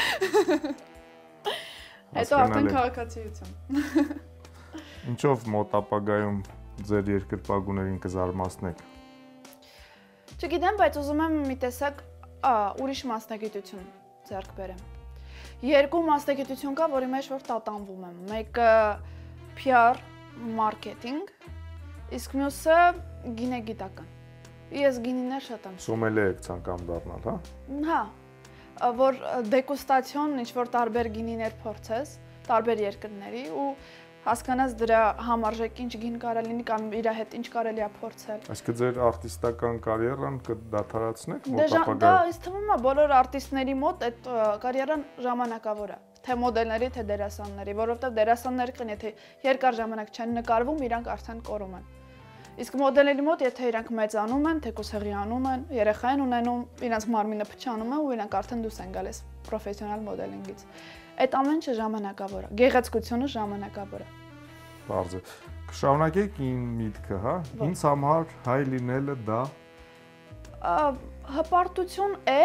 Հետո արդեն քաղաքացիություն։ Ինչով մոտ ապագայում ձեր երկրպագուներին կզարմացնեք։ Չգիտեմ, բայց ուզում եմ մի տեսակ ուրիշ մասնագիտություն ձեռք բերեմ։ 2 մասնագիտություն կա, որի մեջ որ տատանվում եմ։ Մեկը PR, մարքեթինգ, իսկ մյուսը գինեգիտական։ Ես գինիներ շատ եմ։ Սոմելիե եք ցանկանում դառնալ, հա։ Հա, որ դեգուստացիոն ինչ-որ տարբեր գինիներ փորձես, տարբեր երկրների ու հասկանաս դրա համարժեք ինչ գին կարա լինի կամ իր հետ ինչ կարելի է փորձել։ Այսինքն ձեր արտիստական կարիերան կդադարացնեք Դա ապագայում։ ինձ թվում է բոլոր արտիստների մոտ այդ կարիերան ժամանակավոր է, թե մոդելների, թե դերասանների, որովհետև դերասանները կան, եթե երկար ժամանակ չեն նկարվում, իրանք արդեն կորում են։ Իսկ մոդելների մոտ, եթե իրանք մեծանում են, թեկուզ հղիանում են, երեխա են ունենում, իրանք մարմինը փչանում է ու իրանք արդեն դուրս են գալիս պրոֆեսիոնալ մոդելինգից։ Այդ ամեն ինչը ժամանակավոր է, գեղեցկությունը ժամանակավոր է։ Բարձ է։ Կշարունակեք իմ միտքը, հա։ Ինձ համար հայ լինելը դա հպարտություն է,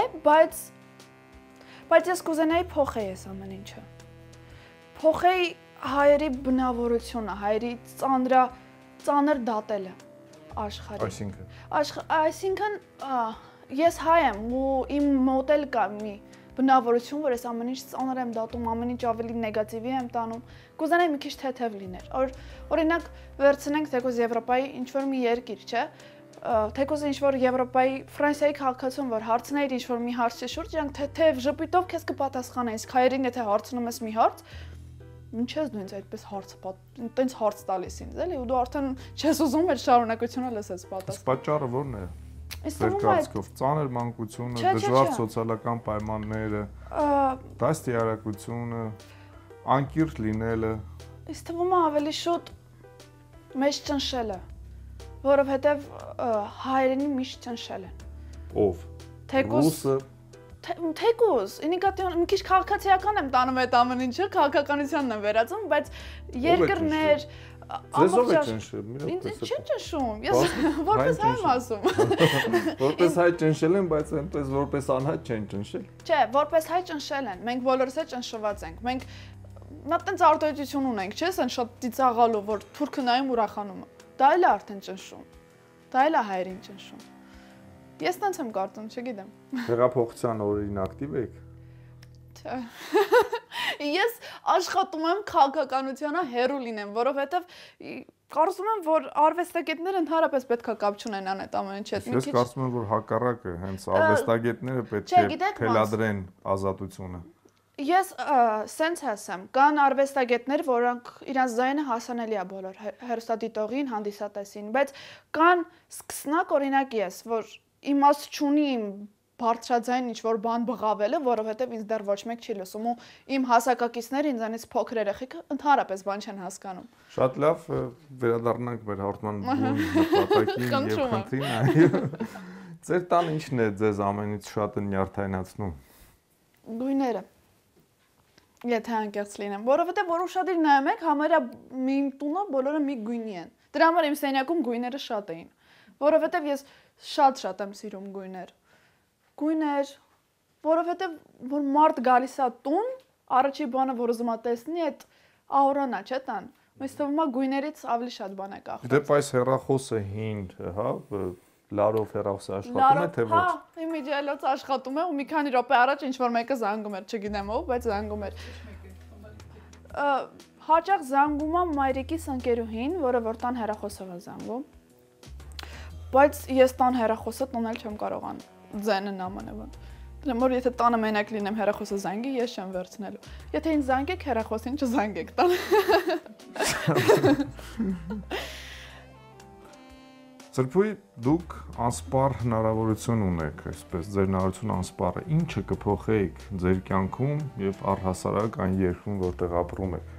բայց ես կուզենայի փոխեի այս ամեն ինչը։ Փոխեի հայերի բնավորությունը, հայերի ծանր դատելը աշխարհի։ Այսինքն ես հայ եմ ու իմ մոտ էլ կա մի բնավորություն, որ ես ամեն ինչ ծանր եմ դատում, ամեն ինչ ավելի նեգատիվի եմ տանում։ Կուզենայի մի քիչ թեթև լիներ։ Օրինակ վերցնենք թեկուզ Եվրոպայի ինչ-որ մի երկիր, չէ՞։ Թեկուզ ինչ-որ Եվրոպայի Ֆրանսիայի քաղաքացուն, որ հարցներ ինչ-որ մի հարցի շուրջ, իրանք թեթև ժպիտով քեզ կպատասխանեն, իսկ հայերին եթե հարցնում ես մի հարց, ինչ ես դու ինձ այդպես տենց հարց տալիս ինձ, էլի, ու դու արդեն չես ուզում այդ շարունակությունը լսես պատասխան։ Պատճառը ո՞րն է։ Վերջացկով ծանր մանկությունը, դժվար սոցիալական պայմանները, դաստիարակությունը, անկիրթ լինելը։ Ինձ թվում է ավելի շուտ մեծ ճնշելը, որովհետև հայերենի միշտ ճնշել են։ Ով։ Ռուսը։ Թեկուզ, ինիկատիոն մի քիչ քաղաքացիական եմ տանում այդ ամեն ինչը, քաղաքականությանն եմ վերածում, բայց երկրներ Ձեզով է ճնշել, Ինձ չի ճնշում, ես որպես հայ եմ ասում։ Որպես հայ ճնշել են, բայց այնպես որպես անհայտ չեն ճնշել։ Չէ, որպես հայ ճնշել են, մենք բոլորս էլ ճնշված ենք, մենք նա տենց արտահայտություն ունենք, չէ՞, այն շատ ծիծաղալու, որ թուրքը նայում ուրախանում է։ Դա էլ է արդեն ճնշում, դա էլ է հայերին ճնշում։ Ես տենց եմ կարծում, չգիտեմ։ Հեղափոխության օրերին ակտիվ եք։ Չէ։ Ես աշխատում եմ քաղաքականությանը հեռու լինեմ, որովհետև կարծում եմ, որ արվեստագետները ընդհանրապես պետք է կապ չունենան այդ ամեն ինչի հետ։ Ես կարծում եմ, որ հակառակը, հենց արվեստագետները պետք է թելադրեն ազատությունը։ Ես սենց ասեմ, կան արվեստագետներ, որոնք իրանց ձայնը հասանելի է բոլոր հեռուստադիտողին, հանդիսատեսին, բայց կան սկսնակ օրինակ ես, որ իմաստ չունի իմ բարձրաձայն ինչ-որ բան բղավելը, որովհետև ինձ դեռ ոչ մեկ չի լսում ու իմ հասակակիցները ինձանից փոքր երեխեք ընդհանրապես բան չեն հասկանում։ Շատ լավ, վերադառնանք մեր հաղորդման նպատակին եւ խնդրին, այո։ Ձեր տան ինչն է ձեզ ամենից շատ նյարդայնացնում։ Գույները։ Եթե անկեղծ լինեմ, որովհետև որ ուշադիր նայում եք, համարյա իմ տունը բոլորը մի գույնի են։ Դրա համար իմ սենյակում գույները շատ էին, որովհետև ես շատ եմ սիրում գույներ։ Գույներ, որովհետև որ մարդ գալիս է տուն, առաջի բանը որ ուզում է տեսնի, այդ աուրան է, չէ՞ տան։ Մեզ թվում է գույներից ավելի շատ բան է կախված։ Դեպ այս հեռախոսը հին, հա, լարով հեռախոսը աշխատում է թե ոչ։ Հա, իմիջիայլոց աշխատում է ու մի քանի րոպե առաջ ինչ-որ մեկը զանգում էր, չգիտեմ ով, բայց զանգում էր։ Հաճախ զանգում եմ մայրիկիս ընկերուհին, որը որ տան հեռախոսով է զանգում։ Բայց ես տան հեռախոսը տանել չեմ կարողանում ձայնը նամանավան։ Դրա համար եթե տանը մենակ լինեմ հեռախոսը զանգի, ես չեմ վերցնելու։ Եթե ինձ զանգեք հեռախոսին չզանգեք տան։ Սրբույ դուք անսպառ հնարավորություն ունեք, այսպես ձեր հնարավորությունը անսպառ է։ Ինչը կփոխեիք ձեր կյանքում եւ առհասարակ այն երկրում, որտեղ ապրում եք։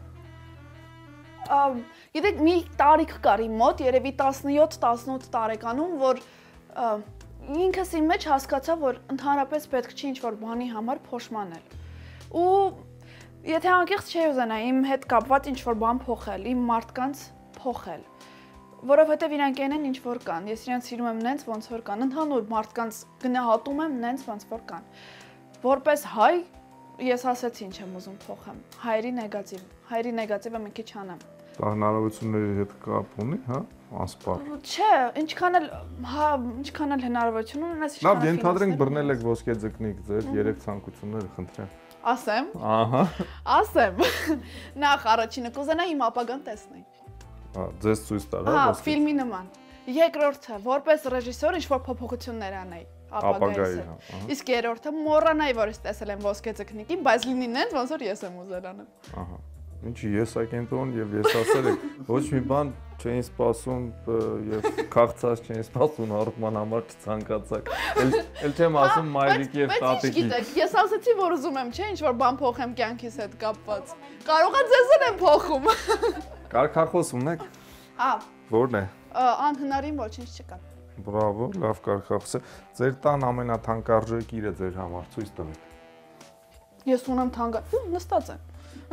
Գիտեք, մի տարիք կար իմ մոտ, երևի 17-18 տարեկանում, որ ինքս իմ մեջ հասկացա, որ ընդհանրապես պետք չի ինչ-որ բանի համար փոշմանել։ Ու եթե անկեղծ չի ուզենա իմ հետ կապված ինչ-որ բան փոխել, իմ մարդկանց փոխել, որովհետև իրանք են ինչ-որ կան, ես իրանք սիրում եմ նենց ոնց որ կան, ընդհանուր մարդկանց գնահատում եմ նենց ոնց որ կան։ Որպես հայ, ես ասեցի ինչ եմ ուզում փոխեմ, հայերի նեգատիվը մի քիչ անեմ։ Դա հնարավորությունների հետ կապ ունի, հա, անսպառ։ Չէ, ինչքան էլ հնարավորություն ունենաս, ինչքան Լավ, ենթադրենք բռնել եք ոսկե ձկնիկ ձեր 3 ցանկությունները, խնդրեմ։ Ասեմ։ Ահա։ Ասեմ։ Նախ առաջինը կուզենայի իմ ապագան տեսնել։ Ձեզ ցույց տալ, հա, Հա, ֆիլմի նման։ Երկրորդը, որպես ռեժիսոր ինչ-որ փոփոխություններ անեի ապագայից։ Իսկ երրորդը մոռանայի, որ ես տեսել եմ ոսկե ձկնիկին, բայց լինի նենց, ոնց որ ես եմ ուզել անեմ։ Ահա։ Ինչի ես ակենտոն եւ ես ասել եմ, ոչ մի բան չէին սպասում եւ քաղցած չէին սպասում հաղորդման համար չցանկացակ։ Էլ չեմ ասում մայրիկի եւ տատիկի։ Գիտեք, ես ասացի, որ ուզում եմ, չէ, ինչ որ բան փոխեմ կյանքիս հետ կապված։ Կարող է ձեզ էլ եմ փոխում։ Կարգախոս ունեք։ Որն է։ Անհնարին ոչինչ չկա։ Բրավո, լավ կարգախոս է։ Ձեր տան ամենաթանկարժեք իրը ձեր համար ցույց տվեք։ Ես ունեմ նստած եմ։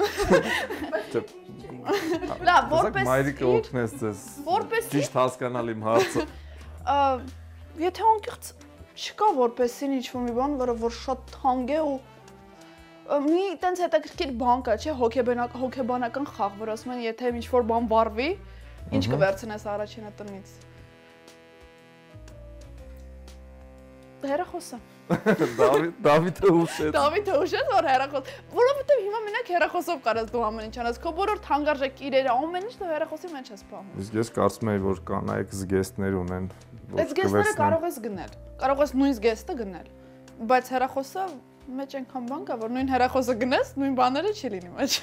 Լավ, որպես մայրիկը օգնես ձեզ։ Ճիշտ հասկանալ իմ հարցը։ Եթե անկեղծ չկա որպեսին ինչ-որ մի բան, որ շատ թանկ է ու մի տենց հետաքրքիր բան կա, չէ, հոգեբանական խաղ, որ ասում են, եթե ինչ-որ բան վառվի, ինչ կվերցնես առաջինը տնից։ Հեռախոսը։ Դավիթը ուշեց։ Դավիթը ուշեց, որ հեռախոս, որովհետև հիմա մենակ հեռախոսով կարաս դու ամեն ինչ անես, քո բոլոր թանկարժեք իրերը, ամեն ինչ դու հեռախոսի մեջ ես պահում։ Իսկ ես կարծում եմ, որ կանայք զգեստներ ունեն, որ զգեստները կարող ես գնել, կարող ես նույն զգեստը գնել, բայց հեռախոսը մեջ այնքան բան կա, որ նույն հեռախոսը գնես, նույն բաները չի լինի մեջ։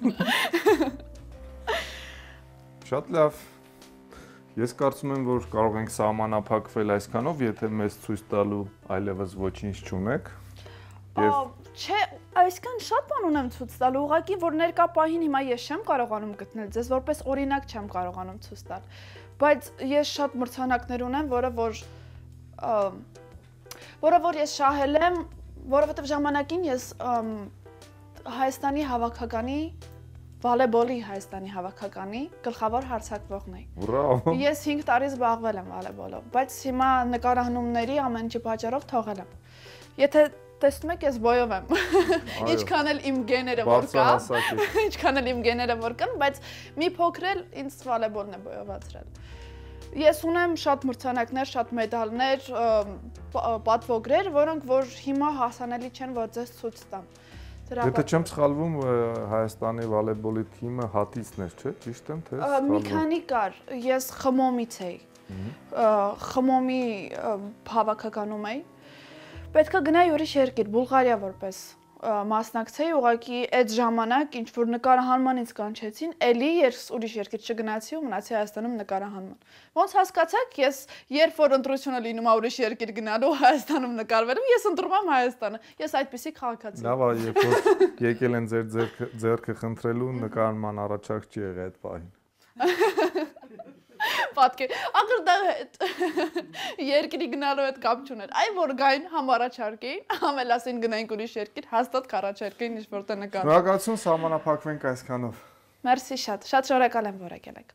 Շատ լավ։ Ես կարծում եմ, որ կարող ենք սահմանափակվել այսքանով, եթե մեզ ցույց տալու այլևս ոչինչ չունեք։ Չէ, այսքան շատ բան ունեմ ցույց տալու, ուղղակի որ ներկա պահին հիմա ես չեմ կարողանում գտնել, ձեզ որպես օրինակ չեմ կարողանում ցույց տալ։ Բայց ես շատ մրցանակներ ունեմ, որը որ ես շահել եմ, որովհետև ժամանակին ես Հայաստանի հավաքականի վոլեյբոլի Հայաստանի հավաքականի գլխավոր հարձակվողն էի։ Բրավո։ Ես 5 տարի զբաղվել եմ վոլեյբոլով, բայց հիմա նկարահանումների ամեն ինչի պատճառով թողել եմ։ Եթե տեսնում եք, ես բոյով եմ։ Ինչքան էլ իմ գեները որ կա, ինչքան էլ իմ գեները որ կան, բայց մի փոքր էլ ինձ վոլեյբոլն է բոյովացրել։ Ես ունեմ շատ մրցանակներ, շատ մեդալներ, պատվոգրեր, որոնք որ հիմա հասանելի չեն, որ ձեզ ցույց տամ։ Եթե չեմ սխալվում, Հայաստանի վոլեյբոլի թիմը հատիցն էր, չէ՞, ճիշտ եմ, թե սխալվում։ Մի քանի կար, ես խմոմից էի։ Խմոմի հավաքականում էի։ Պետք է գնայի ուրիշ երկիր, Բուլղարիա որպես մասնակցեի, ուղղակի այդ ժամանակ ինչ որ նկարահանմանից կանչեցին, էլի ուրիշ երկիր չգնացի ու մնացի Հայաստանում նկարահանման։ Ոնց հասկացաք, ես երբ որ ընտրությունը լինում է ուրիշ երկիր գնալու Հայաստանում նկարվելու, ես ընտրում եմ Հայաստանը։ Ես այդպեսի քաղաքացի եմ։ Լավ է, երբ որ եկել են ձեր ձեռքը խնդրելու, նկարահանման առաջարկ չի եղել այդ պահին։ Պատկեր, ախր դա երկրի գնալու հետ կապ չուներ։ Այ որ գային համառաչարկեին, ամենասին գնային ուրիշ երկիր, հաստատ կառաջարկեին ինչ որտեղ նկարել։ Շնորհակալություն, սահմանափակվենք այսքանով։ Մերսի շատ, շատ շնորհակալ եմ, որ եկել եք։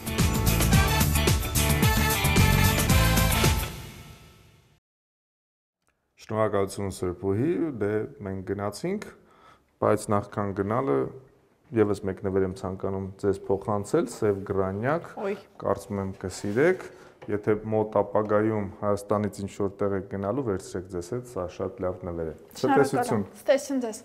Շնորհակալություն Սրբուհի, դե մենք գնացինք, բայց նախքան գնալը Եվս մեկ նվեր եմ ցանկանում ձեզ փոխանցել սև գրանյակ, կարծում եմ կսիրեք, եթե մոտ ապագայում Հայաստանից ինչ որ տեղ եք գնալու, վերցրեք ձեզ հետ, սա շատ լավ նվեր է։ Ցտեսություն։ Ցտեսություն ձեզ։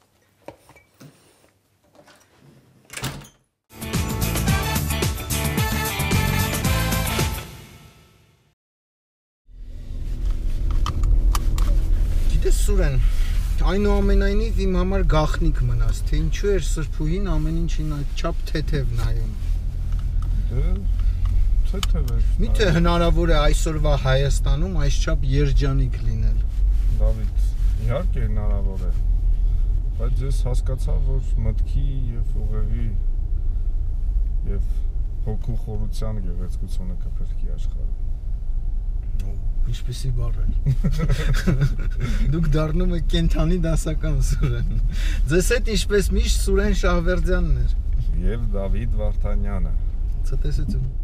Գիտես Սուրեն, այնուամենայնիվ իմ համար գաղտնիք մնաց, թե ինչու էր Սրբուհին ամեն ինչին այդչափ թեթև նայում։ Դե թեթև է։ Միթե հնարավոր է այսօրվա Հայաստանում այսչափ երջանիկ լինել։ Դավիթ, իհարկե հնարավոր է։ Բայց ես հասկացա, որ մտքի եւ ուղեղի եւ հոգու խորության գեղեցկությունը կփրկի աշխարհը։ Ինչպեսի բառ է։ Դուք դառնում եք կենթանի դասական Սուրեն։ Ձեզ հետ ինչպես միշտ Սուրեն Շահվերդյանն էր։ Եվ Դավիթ Վարդանյանը։ Ցտեսություն։